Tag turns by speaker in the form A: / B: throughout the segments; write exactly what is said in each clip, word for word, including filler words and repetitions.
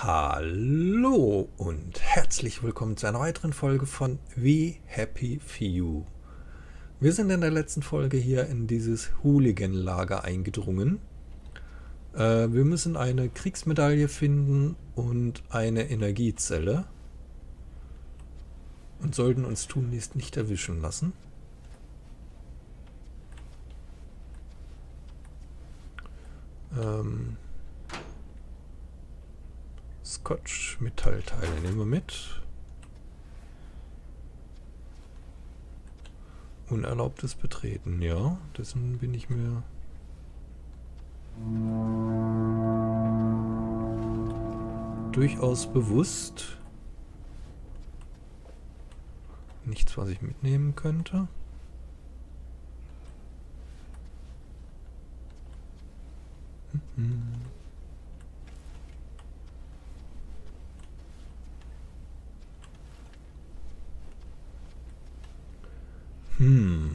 A: Hallo und herzlich willkommen zu einer weiteren Folge von We Happy Few. Wir sind in der letzten Folge hier in dieses Hooligan-Lager eingedrungen. Äh, wir müssen eine Kriegsmedaille finden und eine Energiezelle und sollten uns tunlichst nicht erwischen lassen. Ähm... Scotch Metallteile nehmen wir mit. Unerlaubtes Betreten, ja, dessen bin ich mir durchaus bewusst. Nichts, was ich mitnehmen könnte. Mhm. Hmm.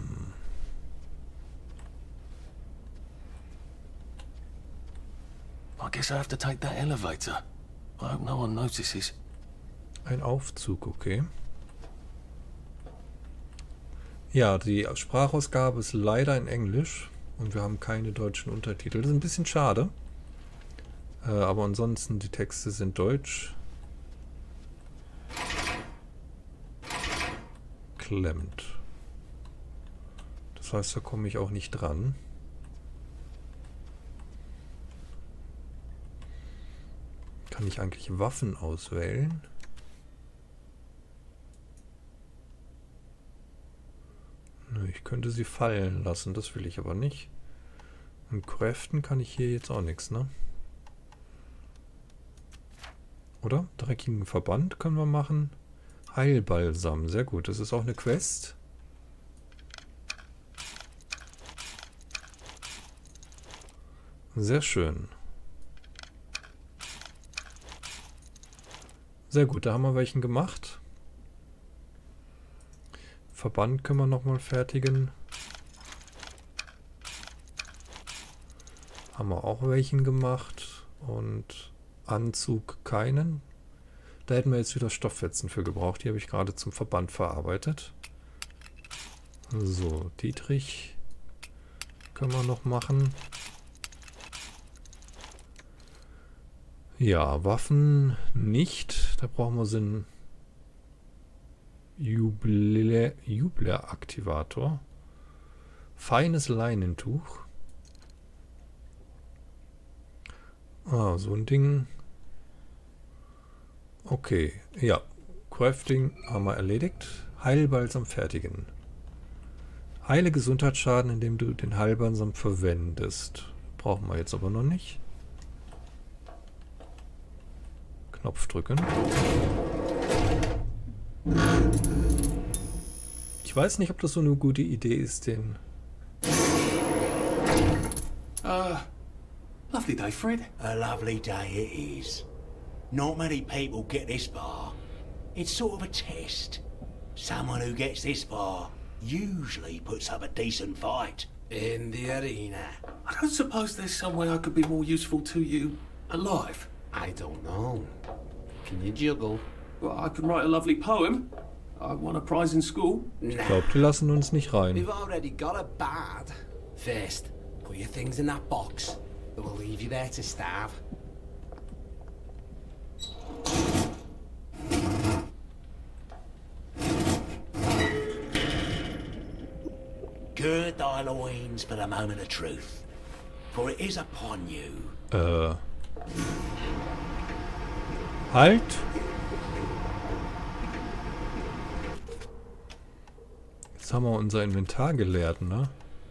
B: I guess I have to take that elevator. I hope no one notices.
A: Ein Aufzug, okay. Ja, die Sprachausgabe ist leider in Englisch und wir haben keine deutschen Untertitel. Das ist ein bisschen schade. Äh, aber ansonsten, die Texte sind deutsch. Klemmt. Das heißt, da komme ich auch nicht dran. Kann ich eigentlich Waffen auswählen? Nö, ich könnte sie fallen lassen, das will ich aber nicht. Und craften kann ich hier jetzt auch nichts, ne? Oder? Dreckigen Verband können wir machen. Heilbalsam, sehr gut. Das ist auch eine Quest. Sehr schön. Sehr gut, da haben wir welchen gemacht. Verband können wir nochmal fertigen. Haben wir auch welchen gemacht. Und Anzug keinen. Da hätten wir jetzt wieder Stofffetzen für gebraucht. Die habe ich gerade zum Verband verarbeitet. So, Dietrich können wir noch machen. Ja, Waffen nicht. Da brauchen wir so einen Jubler-Aktivator. Feines Leinentuch. Ah, so ein Ding. Okay, ja. Crafting haben wir erledigt. Heilbalsam fertigen. Heile Gesundheitsschaden, indem du den Heilbalsam verwendest. Brauchen wir jetzt aber noch nicht. Knopf drücken. Ich weiß nicht, ob das so eine gute Idee ist, den...
B: Uh, lovely day, Fred.
C: A lovely day it is. Not many people get this far. It's sort of a test. Someone who gets this far usually puts up a decent fight in the arena.
B: I don't suppose there's some way I could be more useful to you alive.
C: I don't know. Can you juggle?
B: Well, I can write a lovely poem. I won a prize in school.
A: Ich glaube, die lassen uns nicht rein.
C: We've already got a bad. First, put your things in that box. It will leave you there to starve. Gird thy loins for the moment of truth, for it is upon you.
A: Äh. Halt! Jetzt haben wir unser Inventar geleert, ne?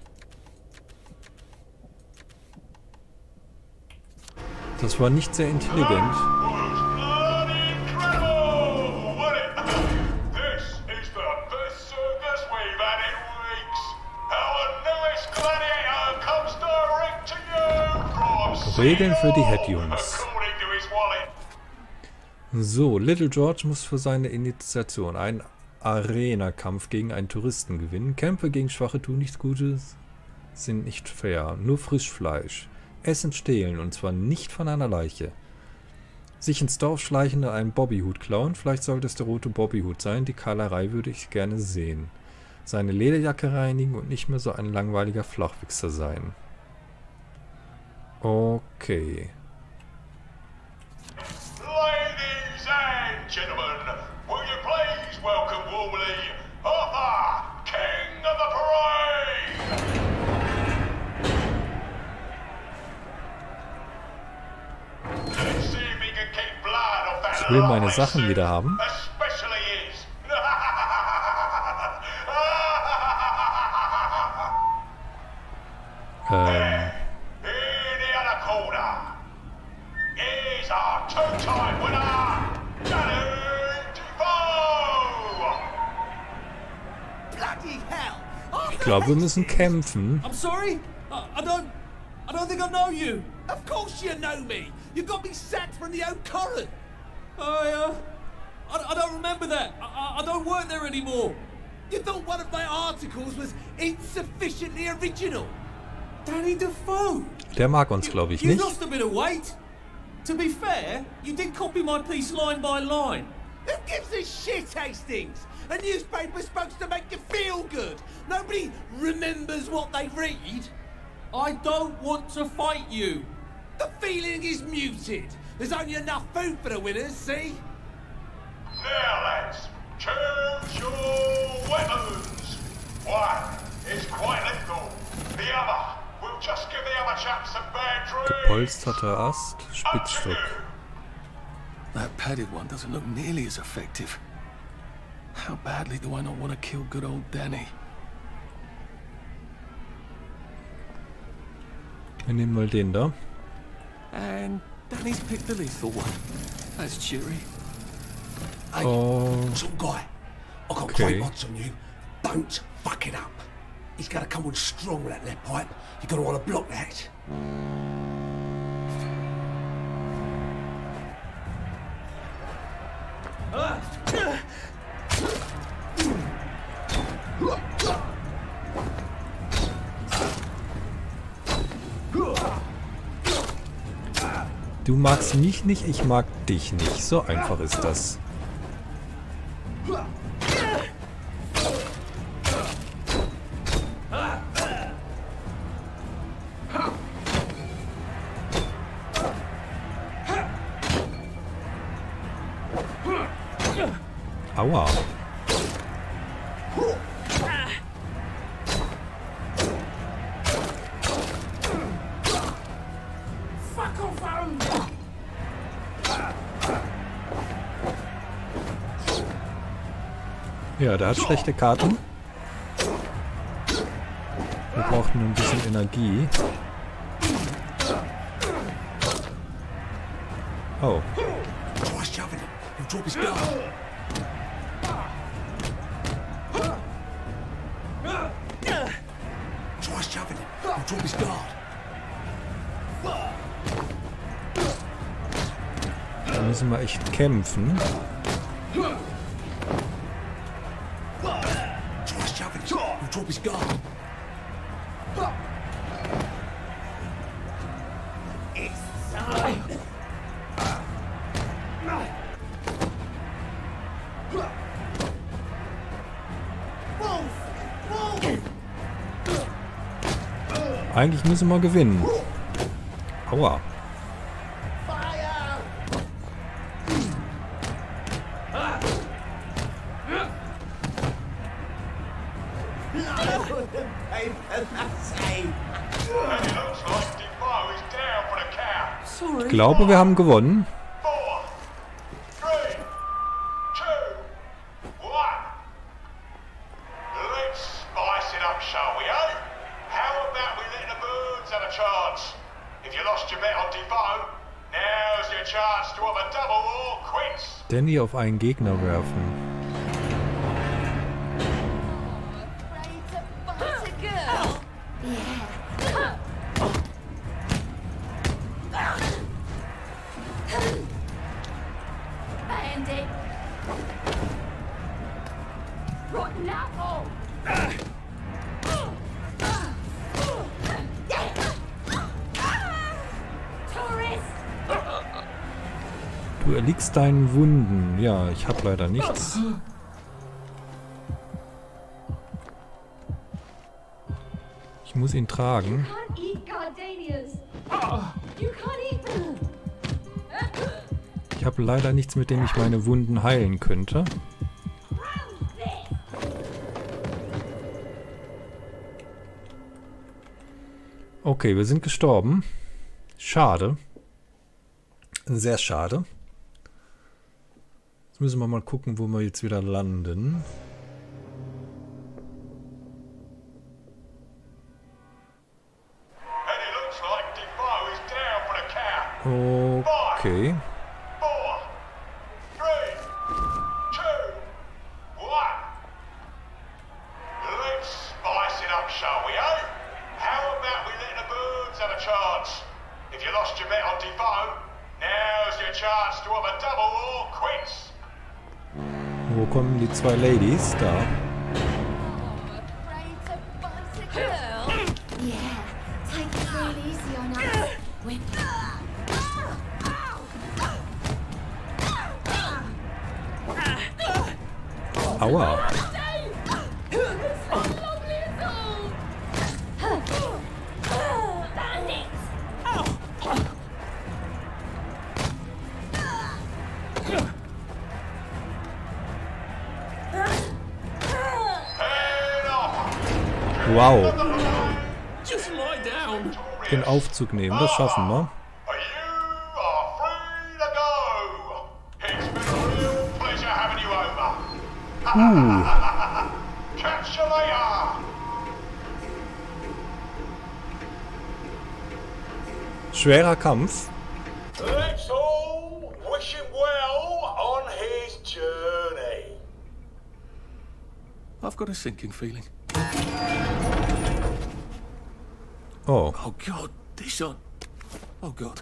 A: Das war nicht sehr intelligent. Regeln für die Head-Jungs. So, Little George muss für seine Initiation einen Arena-Kampf gegen einen Touristen gewinnen. Kämpfe gegen Schwache tun nichts Gutes, sind nicht fair. Nur Frischfleisch. Essen stehlen, und zwar nicht von einer Leiche. Sich ins Dorf schleichen und einen Bobbyhut klauen. Vielleicht sollte es der rote Bobbyhut sein. Die Kahlerei würde ich gerne sehen. Seine Lederjacke reinigen und nicht mehr so ein langweiliger Flachwichser sein. Okay.
D: Ladies and gentlemen, will you please welcome warmly Arthur, King of the Parade! Let's see if he can keep blood off that
A: Ich will meine
D: lovely
A: Sachen
D: suit,
A: wieder haben.
D: especially his.
A: Ähm,
D: In the other corner, is our two-time winner, Danny Defoe!
C: Bloody hell!
A: ich glaube, wir müssen kämpfen.
E: I'm sorry? I, I don't... I don't think I know you.
C: Of course you know me! You got me sacked from the old Corran!
E: I, uh... I, I don't remember that. I, I, I don't work there anymore.
C: You thought one of my articles was insufficiently original?
E: Danny Defoe.
A: Der mag uns, glaube ich,
E: You
A: nicht.
E: lost a bit of weight. To be fair, you did copy my piece line by line.
C: Who gives a shit, Hastings? A newspaper's supposed to make you feel good. Nobody remembers what they read.
E: I don't want to fight you.
C: The feeling is muted. There's only enough food for the winners, see?
D: Now, lads, choose your weapons. One is quite lethal. The other will just give the other chap some bad dreams.
A: Gepolsterter Ast,
D: Up to
A: Spitzstock.
D: you.
B: That padded one doesn't look nearly as effective. How badly do I not want to kill good old Danny?
A: Wir nehmen mal den da.
B: And Danny's picked the lethal one. That's cheery.
C: Hey,
A: Oh,
C: some guy. I got
A: Okay.
C: great odds on you. Don't fuck it up. He's gonna come on strong with that lead pipe. You're gonna want to block that.
A: du magst mich nicht, ich mag dich nicht. So einfach ist das. Aua. Ja, der hat schlechte Karten. Wir brauchen ein bisschen Energie. Oh.
C: Try shoving him. He'll drop his guard. Try shoving him. He'll drop his guard.
A: Da müssen wir echt kämpfen.
C: Try shoving him. He'll drop his guard. It's time.
A: Eigentlich müssen wir gewinnen. Aua.
D: And it looks like Defoe is down for the count.
E: Sorry.
A: Ich glaube, wir haben gewonnen.
D: Four, three, two, one. Let's spice it up, shall we, eh? How about we let the birds have a chance? If you lost your bet on Defoe, now's your chance to have a double or quits.
A: Danny auf einen Gegner werfen.
F: Ready to fight a girl? Yeah. Bandit. Rotten apple. Tourist.
A: Du erliegst deinen Wunden. Ja, ich habe leider nichts. Ich muss ihn tragen. Ich habe leider nichts, mit dem ich meine Wunden heilen könnte. Okay, wir sind gestorben. Schade. Sehr schade. Jetzt müssen wir mal gucken, wo wir jetzt wieder landen. Okay. Wo kommen die zwei Ladies? Da. Aua. Wow. Den Aufzug nehmen, das schaffen wir. Uh. Schwerer Kampf.
D: Let's all wish him well on his journey.
B: I've got a sinking feeling.
A: Oh.
B: Oh God, this on. Oh God.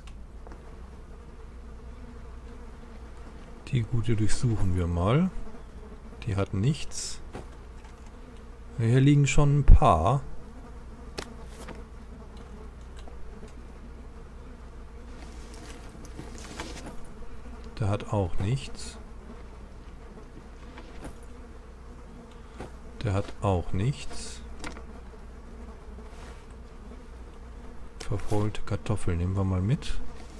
A: Die Gute durchsuchen wir mal. Die hat nichts. Hier liegen schon ein paar. Der hat auch nichts. Der hat auch nichts. Verfaulte Kartoffeln nehmen wir mal mit.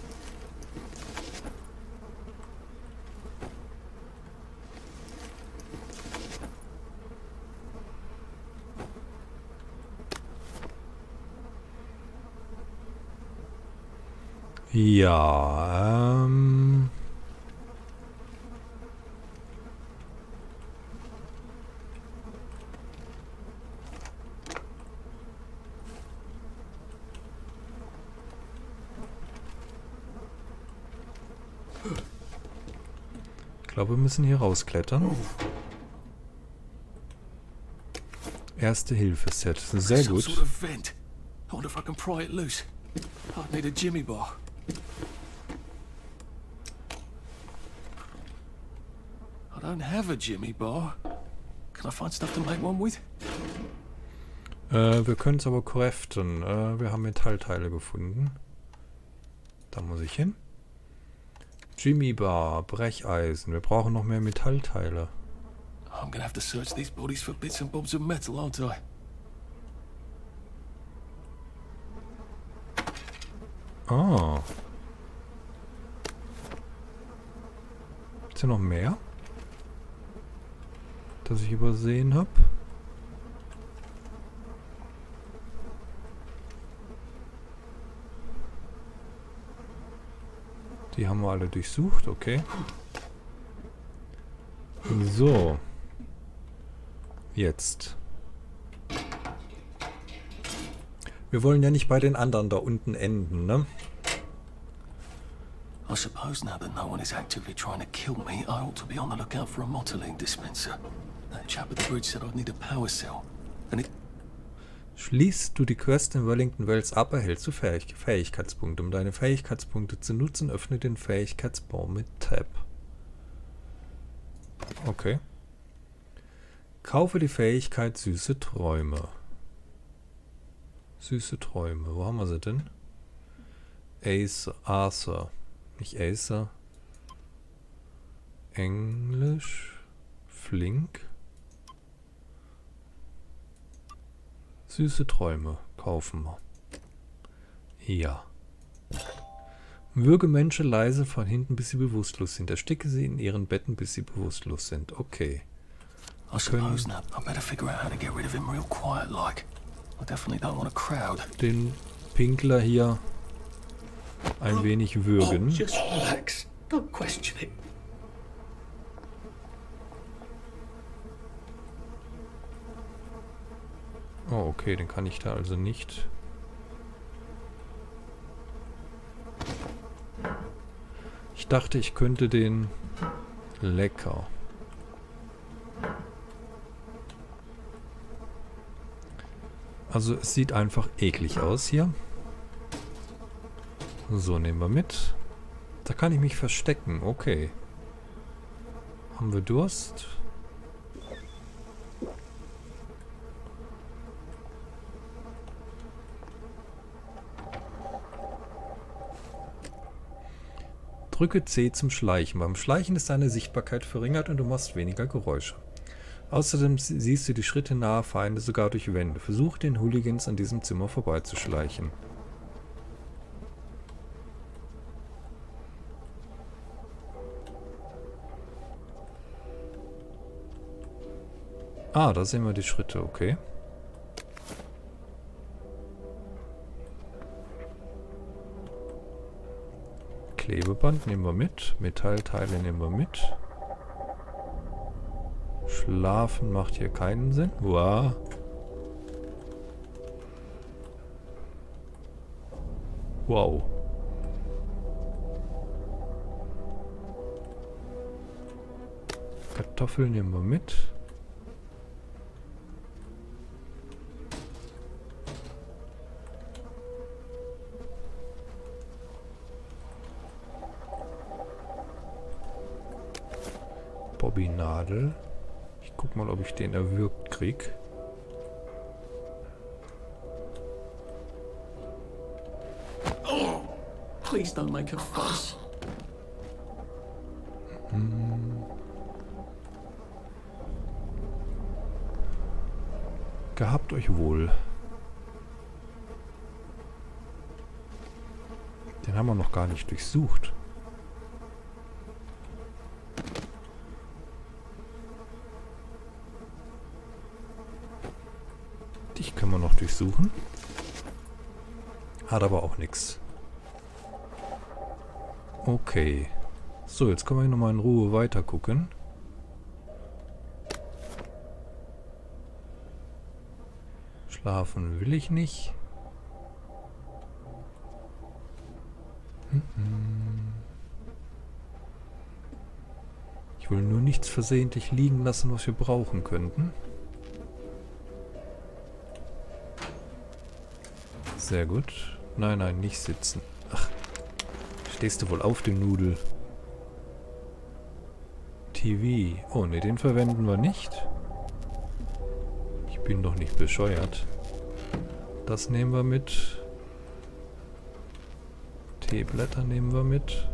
A: Ja, ähm... Ich glaube, wir müssen hier rausklettern. Erste Hilfe-Set. Sehr gut.
B: Some sort of vent. I wonder if I can pry it loose. I'd need a Jimmy bar. I don't have a Jimmy bar. Can I find stuff to make one with?
A: Äh, wir können es aber craften. Äh, wir haben Metallteile gefunden. Da muss ich hin. Jimmy Bar, Brecheisen. Wir brauchen noch mehr Metallteile.
B: I'm gonna have to search these bodies for bits and bobs of metal, aren't I?
A: Ah. Ist hier noch mehr? Das ich übersehen habe? Die haben wir alle durchsucht, okay. So. Jetzt. Wir wollen ja nicht bei den anderen da unten enden, ne?
B: I suppose now that no one is actively trying to kill me, I ought to be on the lookout for a Mottling dispenser. That chap at the bridge said I'd need a power cell. And it...
A: Schließt du die Quest in Wellington Wells ab, erhältst du Fähig Fähigkeitspunkte. Um deine Fähigkeitspunkte zu nutzen, öffne den Fähigkeitsbaum mit Tab. Okay. Kaufe die Fähigkeit Süße Träume. Süße Träume. Wo haben wir sie denn? Ace, Arthur. Nicht Acer. Englisch. Flink. Süße Träume. Kaufen wir. Ja. Würge Menschen leise von hinten, bis sie bewusstlos sind. Ersticke sie in ihren Betten, bis sie bewusstlos sind. Okay.
B: I suppose now I better figure out how to get rid of him real quiet like. I definitely don't want a crowd.
A: Den Pinkler hier ein wenig würgen.
C: Oh, just relax. Don't question it.
A: Oh, okay, den kann ich da also nicht. Ich dachte, ich könnte den... Lecker. Also es sieht einfach eklig aus hier. So, nehmen wir mit. Da kann ich mich verstecken. Okay. Haben wir Durst? Drücke C zum Schleichen. Beim Schleichen ist deine Sichtbarkeit verringert und du machst weniger Geräusche. Außerdem siehst du die Schritte naher Feinde sogar durch Wände. Versuch den Hooligans an diesem Zimmer vorbeizuschleichen. Ah, da sehen wir die Schritte, okay. Klebeband nehmen wir mit. Metallteile nehmen wir mit. Schlafen macht hier keinen Sinn. Wow. Wow. Kartoffeln nehmen wir mit. Bobby-Nadel. Ich guck mal, ob ich den erwürgt krieg.
B: Oh, please don't make a fuss.
A: Hm. Gehabt euch wohl. Den haben wir noch gar nicht durchsucht. Dich können wir noch durchsuchen. Hat aber auch nichts. Okay. So, jetzt können wir nochmal in Ruhe weiter gucken. Schlafen will ich nicht. Ich will nur nichts versehentlich liegen lassen, was wir brauchen könnten. Sehr gut. Nein, nein, nicht sitzen. Ach, stehst du wohl auf dem Nudel? T V. Oh ne, den verwenden wir nicht. Ich bin doch nicht bescheuert. Das nehmen wir mit. Teeblätter nehmen wir mit.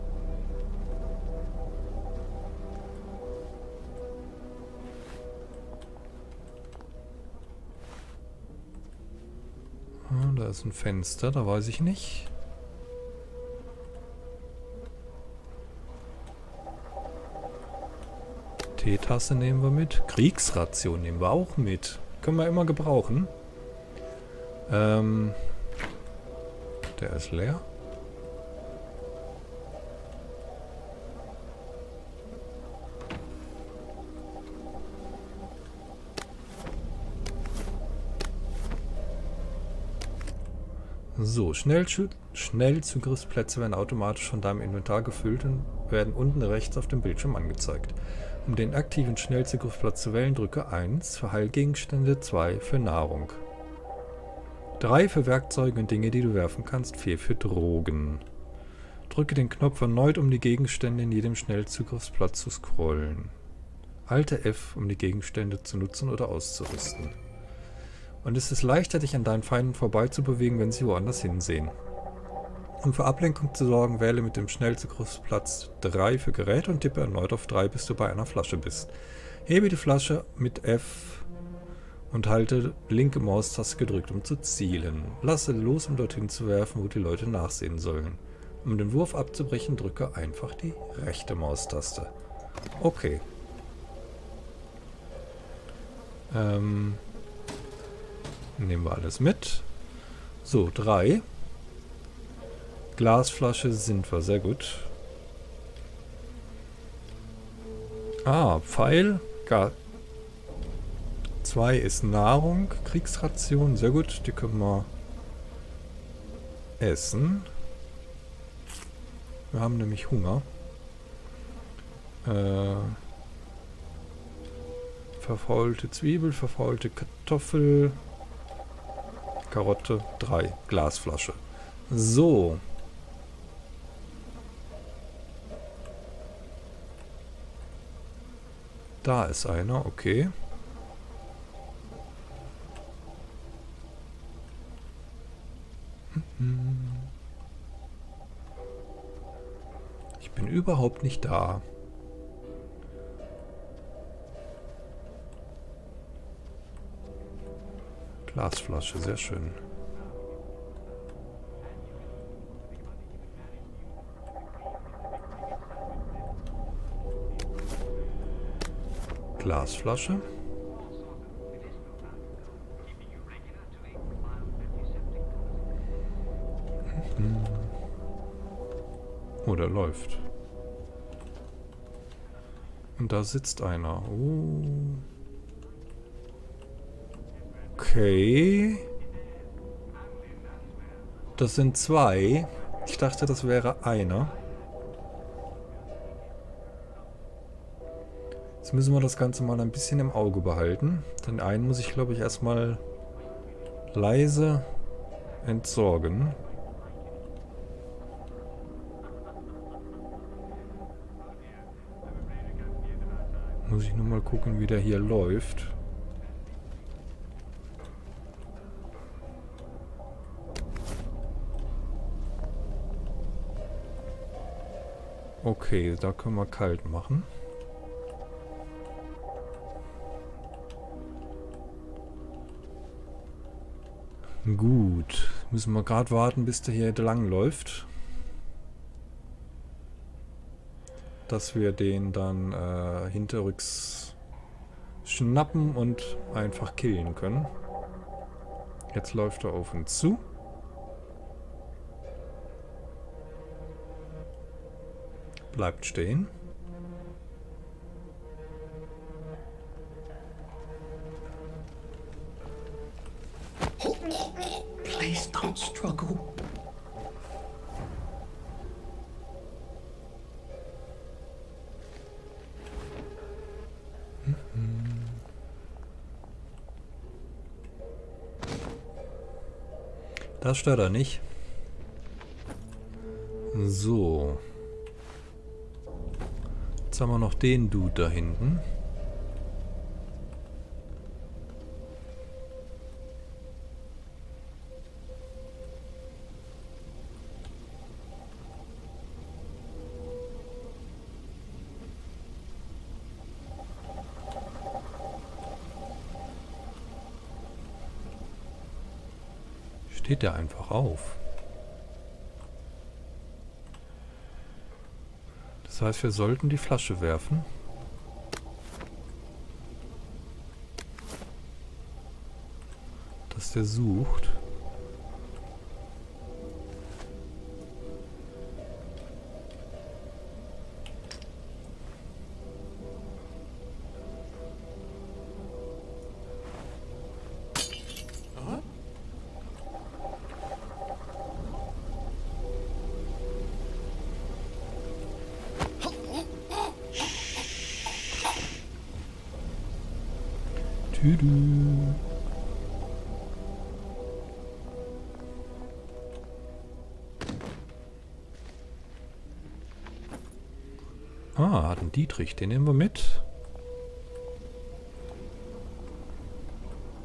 A: Da ist ein Fenster, da weiß ich nicht. Teetasse nehmen wir mit. Kriegsration nehmen wir auch mit. Können wir immer gebrauchen. Ähm, der ist leer. So, Schnellschü- Schnellzugriffsplätze werden automatisch von deinem Inventar gefüllt und werden unten rechts auf dem Bildschirm angezeigt. Um den aktiven Schnellzugriffsplatz zu wählen, drücke eins für Heilgegenstände, zwei für Nahrung. drei für Werkzeuge und Dinge, die du werfen kannst, vier für Drogen. Drücke den Knopf erneut, um die Gegenstände in jedem Schnellzugriffsplatz zu scrollen. Halte F, um die Gegenstände zu nutzen oder auszurüsten. Und es ist leichter, dich an deinen Feinden vorbeizubewegen, wenn sie woanders hinsehen. Um für Ablenkung zu sorgen, wähle mit dem Schnellzugriffsplatz drei für Geräte und tippe erneut auf drei, bis du bei einer Flasche bist. Hebe die Flasche mit F und halte linke Maustaste gedrückt, um zu zielen. Lasse los, um dorthin zu werfen, wo die Leute nachsehen sollen. Um den Wurf abzubrechen, drücke einfach die rechte Maustaste. Okay. Ähm, nehmen wir alles mit. So, drei. Glasflasche sind wir, sehr gut. Ah, Pfeil. Gar zwei ist Nahrung, Kriegsration, sehr gut. Die können wir essen. Wir haben nämlich Hunger. Äh, verfaulte Zwiebel, verfaulte Kartoffel, Karotte, drei. Glasflasche. So. Da ist einer, okay. Ich bin überhaupt nicht da. Glasflasche, sehr schön. Glasflasche. Mhm. Oh, der läuft. Und da sitzt einer. Oh. Okay. Das sind zwei. Ich dachte, das wäre einer. Jetzt müssen wir das Ganze mal ein bisschen im Auge behalten. Den einen muss ich, glaube ich, erstmal leise entsorgen. Muss ich nur mal gucken, wie der hier läuft. Okay, da können wir kalt machen. Gut, müssen wir gerade warten, bis der hier lang läuft. Dass wir den dann äh, hinterrücks schnappen und einfach killen können. Jetzt läuft er auf uns zu. Bleibt stehen.
B: Please don't struggle.
A: Das stört er nicht. So. Jetzt haben wir noch den Dude da hinten. Steht der einfach auf. Das heißt, wir sollten die Flasche werfen. Dass der sucht. Tüdü. Ah, hat einen Dietrich, den nehmen wir mit.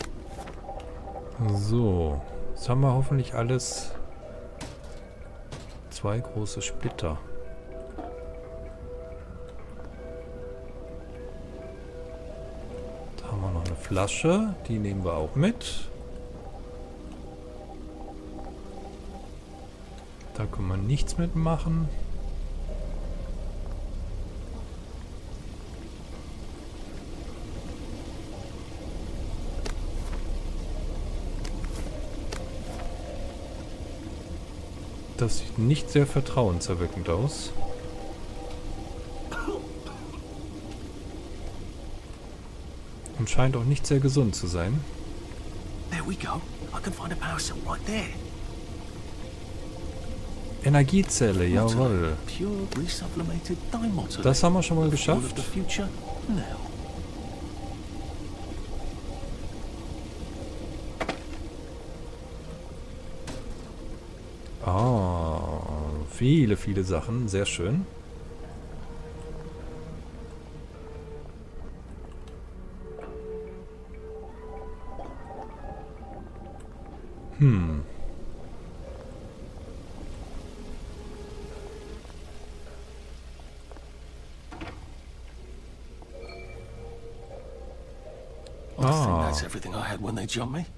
A: So, jetzt haben wir hoffentlich alles Zwei große Splitter. Da haben wir noch eine Flasche. Die nehmen wir auch mit. Da können wir nichts mitmachen. Das sieht nicht sehr vertrauenserweckend aus. Und scheint auch nicht sehr gesund zu sein.
B: There we go. I can find a power cell right there.
A: Energiezelle, jawohl.
B: Pure resublimated dimotylate.
A: Das haben wir schon mal
B: The fuel of
A: geschafft.
B: the future now.
A: Ah, viele, viele Sachen. Sehr schön. Hm.
B: I think
A: Ah.
B: that's everything I had when they jumped me.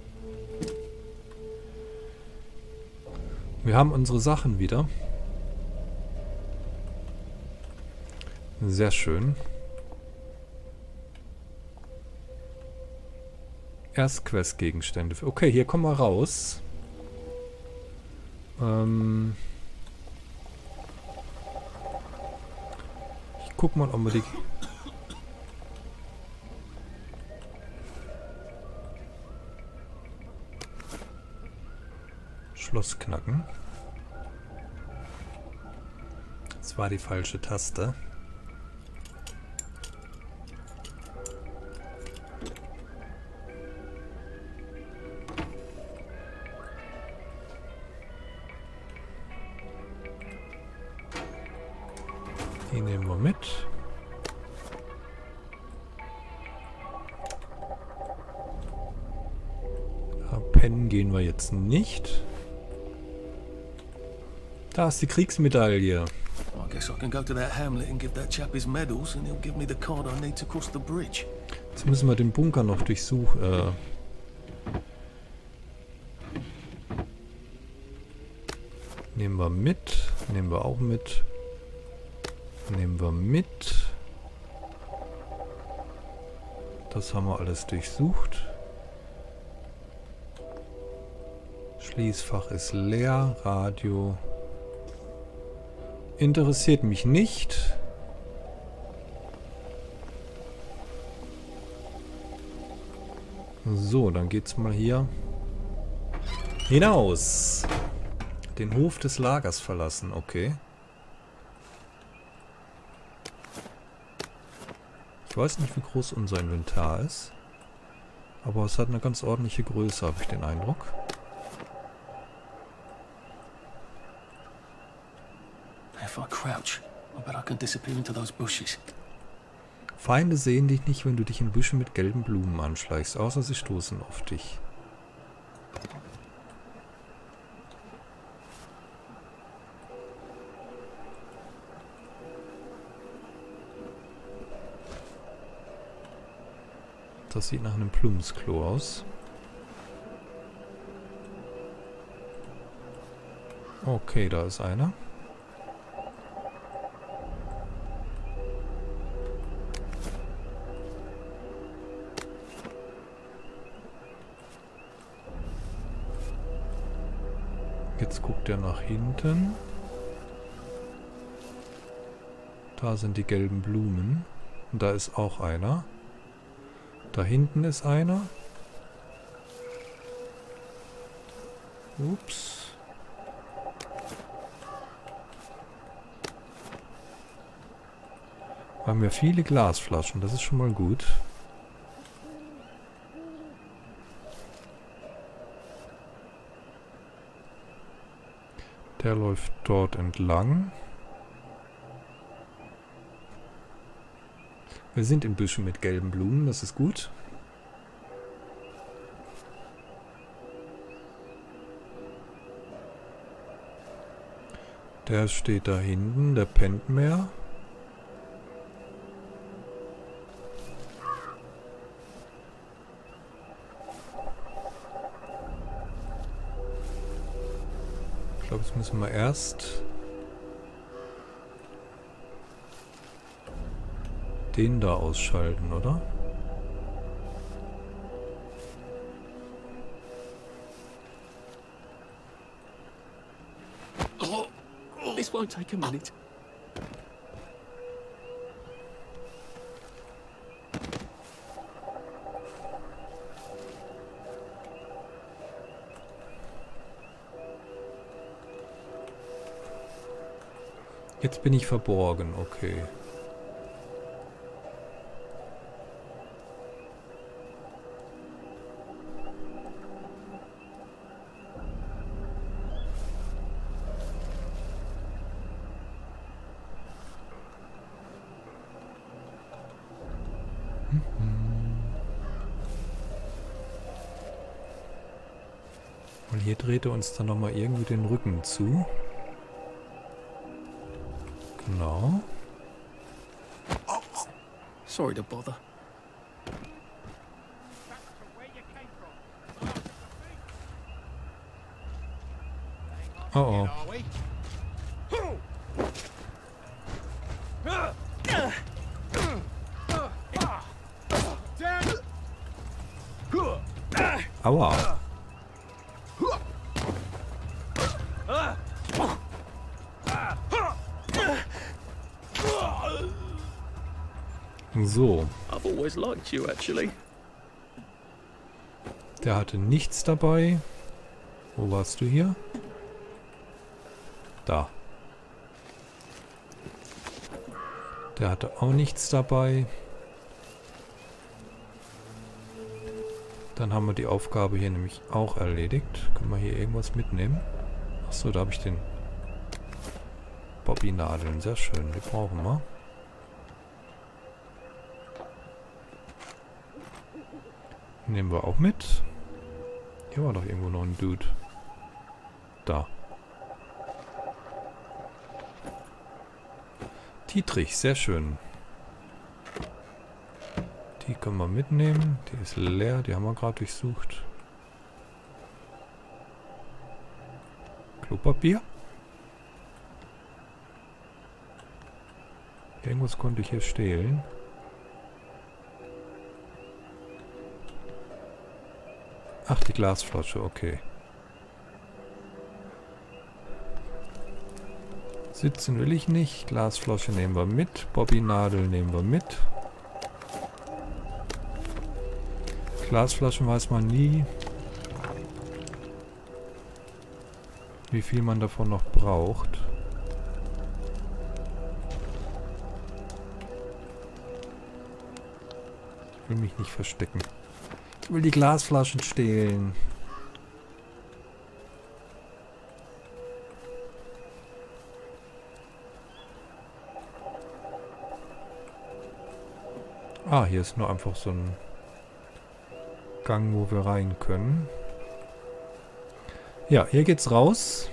A: Wir haben unsere Sachen wieder. Sehr schön. Erst Questgegenstände. Okay, hier kommen wir raus. Ähm ich guck mal, ob wir die... Schloss knacken. Das war die falsche Taste. Die nehmen wir mit. Ja, pennen gehen wir jetzt nicht. Da ist die Kriegsmedaille.
B: I guess I can go to that hamlet and give that chap his medals and he'll give me the card I need to cross the bridge.
A: Jetzt müssen wir den Bunker noch durchsuchen. Äh nehmen wir mit. Nehmen wir auch mit. Nehmen wir mit. Das haben wir alles durchsucht. Schließfach ist leer. Radio. Interessiert mich nicht. So, dann geht's mal hier hinaus. Den Hof des Lagers verlassen, okay. Ich weiß nicht, wie groß unser Inventar ist. Aber es hat eine ganz ordentliche Größe, habe ich den Eindruck.
B: If I crouch, I bet I can disappear into those bushes.
A: Feinde sehen dich nicht, wenn du dich in Büschen mit gelben Blumen anschleichst, außer sie stoßen auf dich. Das sieht nach einem Plumpsklo aus. Okay, da ist einer. Jetzt guckt er nach hinten. Da sind die gelben Blumen. Und da ist auch einer. Da hinten ist einer. Ups. Wir haben ja viele Glasflaschen, das ist schon mal gut. Der läuft dort entlang. Wir sind in Büschen mit gelben Blumen, das ist gut. Der steht da hinten, der pennt mehr. Ich glaube, jetzt müssen wir erst den da ausschalten, oder?
B: Oh, this won't take a minute.
A: Jetzt bin ich verborgen, okay. Und hier dreht er uns dann nochmal irgendwie den Rücken zu. Genau.
B: Sorry to bother.
A: Oh oh. Aua. So.
B: I've always liked you, actually.
A: Der hatte nichts dabei. Wo warst du hier? Da. Der hatte auch nichts dabei. Dann haben wir die Aufgabe hier nämlich auch erledigt. Können wir hier irgendwas mitnehmen? Achso, da habe ich den Bobby-Nadeln. Sehr schön, die brauchen wir. Nehmen wir auch mit. Hier war doch irgendwo noch ein Dude. Da. Dietrich, sehr schön. Die können wir mitnehmen. Die ist leer, die haben wir gerade durchsucht. Klopapier. Irgendwas konnte ich hier stehlen. Ach, die Glasflasche, okay. Sitzen will ich nicht. Glasflasche nehmen wir mit. Bobby-Nadel nehmen wir mit. Glasflaschen weiß man nie, wie viel man davon noch braucht. Ich will mich nicht verstecken. Ich will die Glasflaschen stehlen. Ah, hier ist nur einfach so ein Gang, wo wir rein können. Ja, hier geht's raus.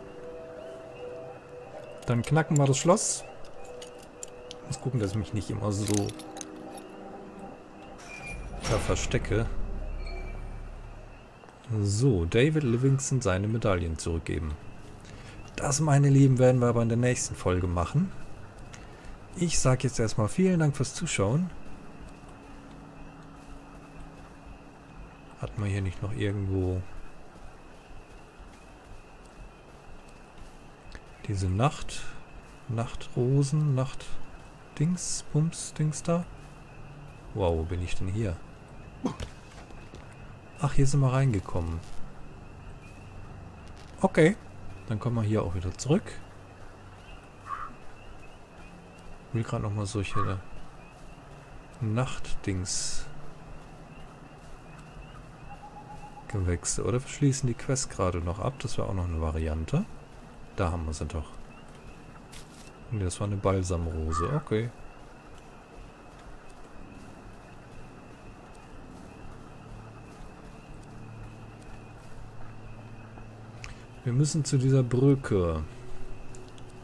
A: Dann knacken wir das Schloss. Ich muss gucken, dass ich mich nicht immer so da verstecke. So, David Livingston seine Medaillen zurückgeben. Das, meine Lieben, werden wir aber in der nächsten Folge machen. Ich sage jetzt erstmal vielen Dank fürs Zuschauen. Hat man hier nicht noch irgendwo diese Nacht, Nachtrosen, Nacht-Dings, Pumps-Dings da? Wow, wo bin ich denn hier? Ach, hier sind wir reingekommen. Okay, dann kommen wir hier auch wieder zurück. Ich will gerade nochmal solche Nacht-Dings Gewächse. Oder wir schließen die Quest gerade noch ab. Das wäre auch noch eine Variante. Da haben wir sie doch. Nee, das war eine Balsamrose. Okay. Wir müssen zu dieser Brücke.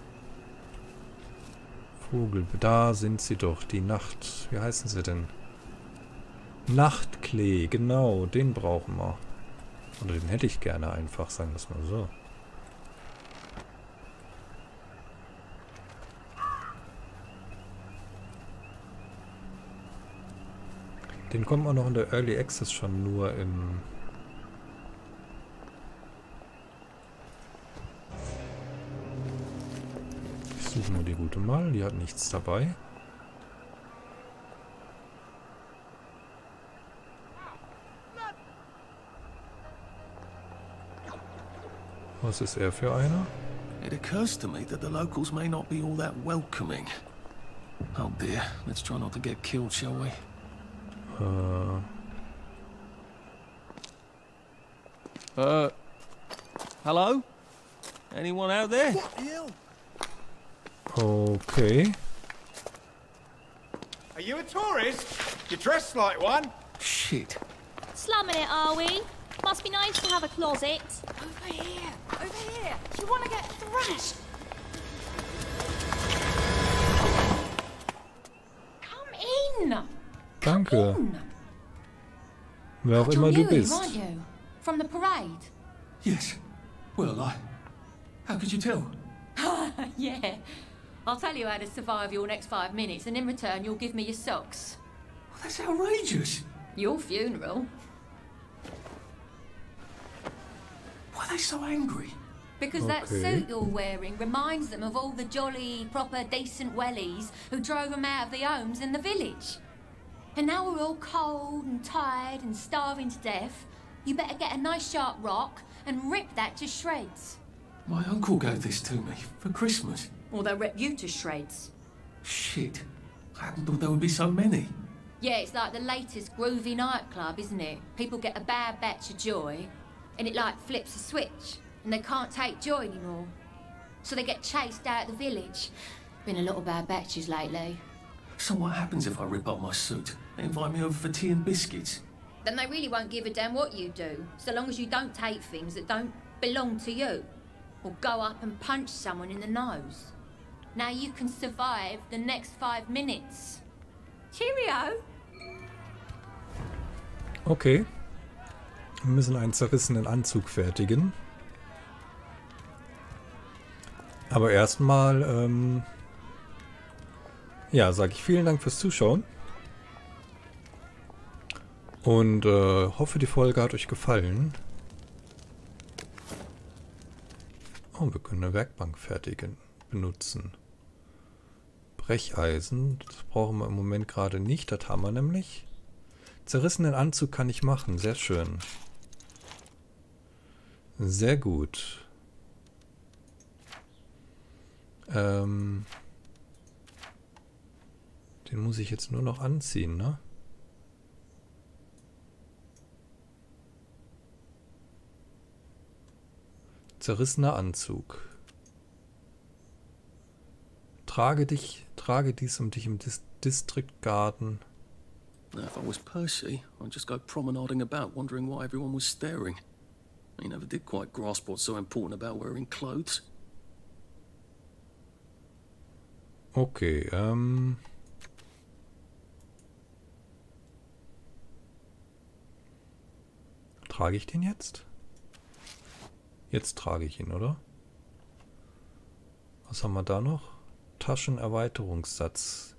A: Vogel. Da sind sie doch. Die Nacht... Wie heißen sie denn? Nachtklee. Genau, den brauchen wir. Oder den hätte ich gerne einfach, sagen wir es mal so. Den kommt man noch in der Early Access schon nur im... Ich suche nur die gute mal, die hat nichts dabei. Was ist er für einer?
B: It occurs to me that the locals may not be all that welcoming. Oh dear, let's try not to get killed, shall we?
A: Äh...
E: Uh, hello? Anyone out there?
A: Okay.
G: Are you a tourist? You're dressed like one.
B: Shit.
F: Slumming it, are we? Must be nice to have a closet.
H: Over here! Over here! You want to get thrashed? Come in!
A: Danke.
H: In.
A: Wer auch
H: You're
A: immer du
H: new,
A: bist.
H: aren't you? From the parade?
B: Yes. Well, I... How could you tell?
H: Yeah. I'll tell you how to survive your next five minutes, and in return you'll give me your socks.
B: Well, that's outrageous.
H: Your funeral.
B: Why are they so angry?
H: Because that
A: Okay.
H: suit you're wearing reminds them of all the jolly, proper, decent wellies who drove them out of the homes in the village. And now we're all cold and tired and starving to death. You better get a nice sharp rock and rip that to shreds.
B: My uncle gave this to me for Christmas.
H: Or they'll rip you to shreds.
B: Shit. I hadn't thought there would be so many.
H: Yeah, it's like the latest groovy nightclub, isn't it? People get a bad batch of joy, and it like flips a switch, and they can't take joy anymore. So they get chased out of the village. Been a lot of bad batches lately.
B: So what happens if I rip up my suit? They invite me over for tea and biscuits.
H: Then they really won't give a damn what you do, so long as you don't take things that don't belong to you. Or go up and punch someone in the nose. Now you can survive the next five minutes. Cheerio!
A: Okay. Wir müssen einen zerrissenen Anzug fertigen. Aber erstmal, ähm... ja, sage ich vielen Dank fürs Zuschauen. Und äh, hoffe, die Folge hat euch gefallen. Oh, wir können eine Werkbank fertigen, benutzen. Brecheisen, das brauchen wir im Moment gerade nicht, das haben wir nämlich. Zerrissenen Anzug kann ich machen, sehr schön. Sehr gut. Ähm, den muss ich jetzt nur noch anziehen, ne? Zerrissener Anzug. Trage dich, trage dies, um dich im Dis District Garden.
B: Now, if I was Percy, I'd just go promenading about, wondering why everyone was staring. He never did quite grasp what's so important about wearing clothes.
A: Okay, ähm... trage ich den jetzt? Jetzt trage ich ihn, oder? Was haben wir da noch? Taschenerweiterungssatz.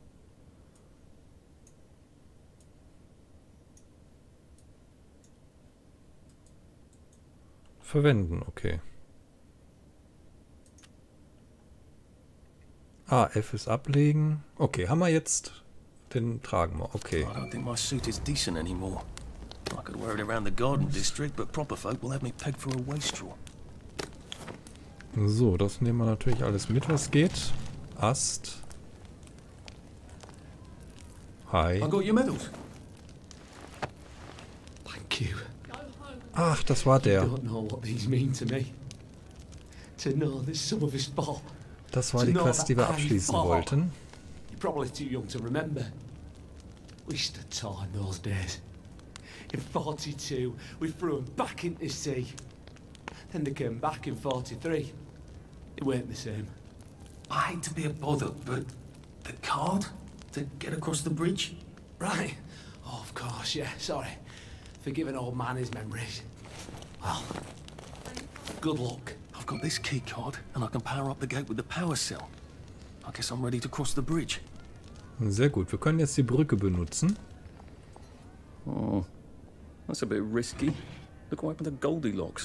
A: Verwenden, okay. Ah, F ist ablegen. Okay, haben wir jetzt. Den tragen wir, okay.
B: I don't think my suit is decent anymore. I could wear it around the garden district, but proper folk will have me pegged for a wastrel.
A: So, das nehmen wir natürlich alles mit, was geht. Ast. Hi.
B: I got your medals.
I: Thank you.
A: Ach, das war
I: I
A: der.
I: don't know what these mean to me. To know that some of us fought.
A: Das war die Quest, die wir abschließen wollten.
I: You're probably too young to remember. We stood tall in those days. In forty-two, we threw them back into sea. Then they came back in forty-three. It weren't the same.
B: I hate to be a bother, but The card? To get across the bridge?
I: Right. Oh, of course, yeah, sorry. Forgive an old man his memories. Well, good luck.
B: I've got this key card, and I can power up the gate with the power cell. I guess I'm ready to cross the bridge.
A: Sehr gut, wir können jetzt die Brücke benutzen.
B: Oh, that's a bit risky. Look what happened to Goldilocks.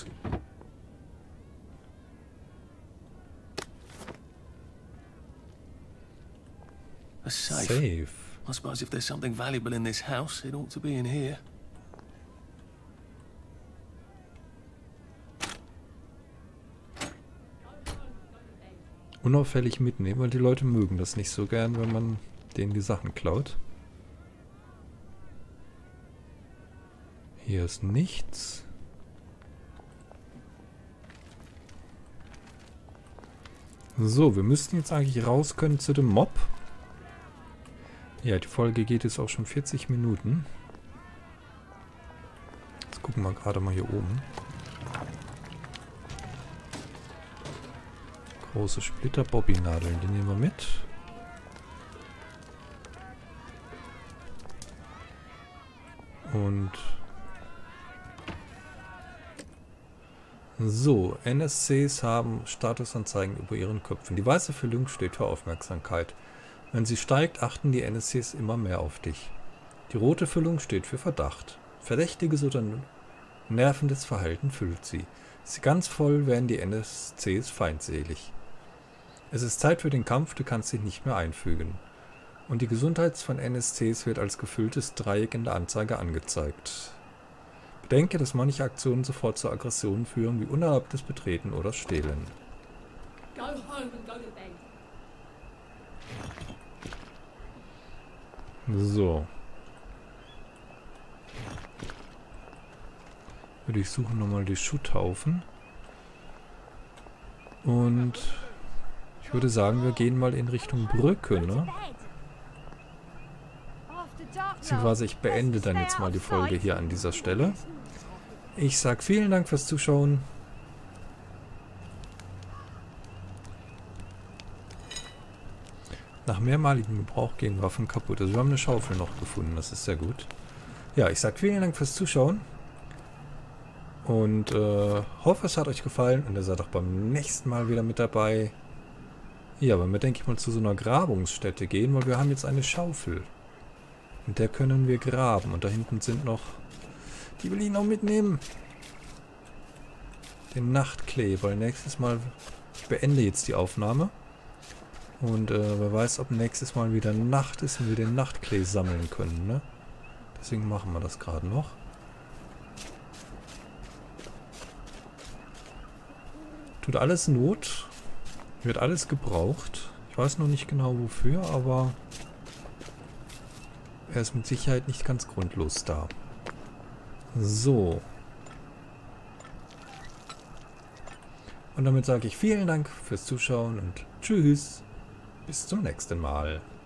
B: A safe.
A: Safe.
B: I suppose if there's something valuable in this house, it ought to be in here.
A: Unauffällig mitnehmen, weil die Leute mögen das nicht so gern, wenn man denen die Sachen klaut. Hier ist nichts. So, wir müssten jetzt eigentlich raus können zu dem Mob. Ja, die Folge geht jetzt auch schon vierzig Minuten. Jetzt gucken wir gerade mal hier oben. Große Splitter-Bobby-Nadeln, die nehmen wir mit. Und so, N S Cs haben Statusanzeigen über ihren Köpfen. Die weiße Füllung steht für Aufmerksamkeit. Wenn sie steigt, achten die N S Cs immer mehr auf dich. Die rote Füllung steht für Verdacht. Verdächtiges oder nervendes Verhalten füllt sie. Ist sie ganz voll, werden die N S Cs feindselig. Es ist Zeit für den Kampf, du kannst dich nicht mehr einfügen. Und die Gesundheit von N S Cs wird als gefülltes Dreieck in der Anzeige angezeigt. Bedenke, dass manche Aktionen sofort zur Aggression führen, wie unerlaubtes Betreten oder Stehlen.
H: Go home and go to bed.
A: So. Würde ich suchen nochmal die Schutthaufen. Und ich würde sagen, wir gehen mal in Richtung Brücke, ne? Beziehungsweise ich beende dann jetzt mal die Folge hier an dieser Stelle. Ich sag vielen Dank fürs Zuschauen. Nach mehrmaligem Gebrauch gehen Waffen kaputt. Also wir haben eine Schaufel noch gefunden, das ist sehr gut. Ja, ich sag vielen Dank fürs Zuschauen. Und äh, hoffe, es hat euch gefallen und ihr seid auch beim nächsten Mal wieder mit dabei. Ja, wenn wir, denke ich mal, zu so einer Grabungsstätte gehen, weil wir haben jetzt eine Schaufel. Mit der können wir graben. Und da hinten sind noch... Die will ich noch mitnehmen. Den Nachtkleber. Nächstes Mal... Ich beende jetzt die Aufnahme. Und äh, wer weiß, ob nächstes Mal wieder Nacht ist und wir den Nachtklee sammeln können, ne? Deswegen machen wir das gerade noch. Tut alles Not. Wird alles gebraucht. Ich weiß noch nicht genau wofür, aber er ist mit Sicherheit nicht ganz grundlos da. So. Und damit sage ich vielen Dank fürs Zuschauen und tschüss. Bis zum nächsten Mal.